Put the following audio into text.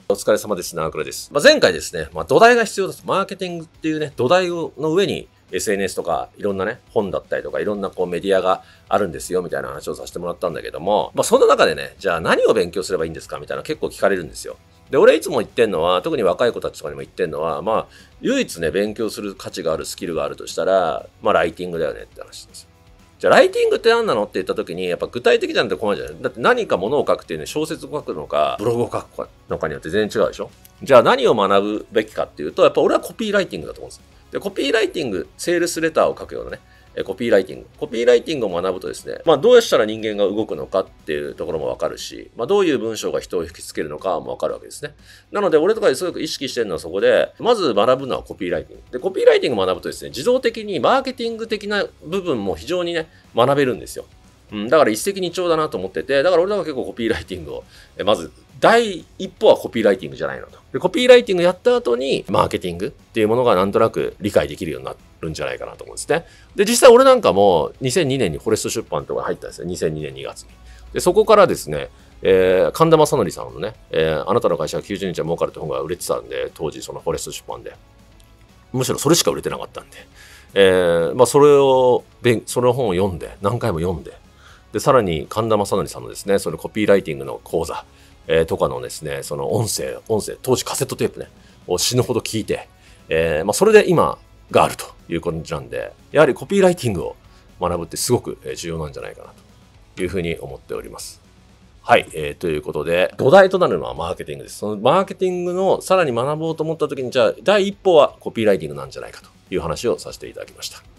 お疲れ様です。長倉です。前回ですね、土台が必要だと。マーケティングっていうね、土台の上に SNS とかいろんなね、本だったりとかいろんなメディアがあるんですよみたいな話をさせてもらったんだけども、その中でね、じゃあ何を勉強すればいいんですかみたいな結構聞かれるんですよ。で、俺いつも言ってんのは、特に若い子たちとかにも言ってんのは、唯一ね、勉強する価値があるスキルがあるとしたら、ライティングだよねって話です。じゃあ、ライティングって何なのって言った時に、やっぱ具体的じゃなくて困るじゃない。だって何か物を書くっていうね、小説を書くのか、ブログを書くのかによって全然違うでしょ。じゃあ何を学ぶべきかっていうと、やっぱ俺はコピーライティングだと思うんですよ。で、コピーライティング、セールスレターを書くようなね、コピーライティング。コピーライティングを学ぶとですね、どうしたら人間が動くのかっていうところもわかるし、どういう文章が人を引きつけるのかもわかるわけですね。なので、俺とかですごく意識してるのはそこで、まず学ぶのはコピーライティング。で、コピーライティングを学ぶとですね、自動的にマーケティング的な部分も非常にね、学べるんですよ。だから一石二鳥だなと思ってて、だから俺らは結構コピーライティングを、まず第一歩はコピーライティングじゃないのと。で、コピーライティングやった後に、マーケティングっていうものがなんとなく理解できるようになるんじゃないかなと思うんですね。で、実際俺なんかも2002年にフォレスト出版とか入ったんですよ。2002年2月に。で、そこからですね、神田正則さんのね、あなたの会社は90日は儲かるって本が売れてたんで、当時そのフォレスト出版で。むしろそれしか売れてなかったんで。その本を読んで、何回も読んで、で、さらに神田正則さんのですね、そのコピーライティングの講座、とかのですね、その音声、当時カセットテープね、を死ぬほど聞いて、それで今があるという感じなんで、やはりコピーライティングを学ぶってすごく重要なんじゃないかなというふうに思っております。はい、ということで、土台となるのはマーケティングです。そのマーケティングのさらに学ぼうと思った時に、じゃあ第一歩はコピーライティングなんじゃないかという話をさせていただきました。